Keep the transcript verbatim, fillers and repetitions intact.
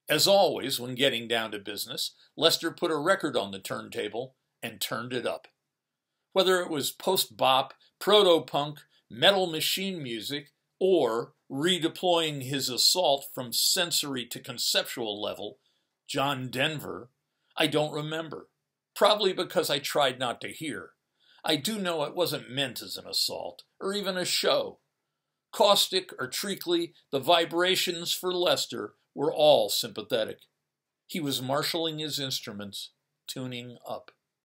As always, when getting down to business, Lester put a record on the turntable and turned it up. Whether it was post-bop, proto-punk, metal machine music, or redeploying his assault from sensory to conceptual level, John Denver, I don't remember. Probably because I tried not to hear. I do know it wasn't meant as an assault, or even a show. Caustic or treacly, the vibrations for Lester were all sympathetic. He was marshalling his instruments, tuning up.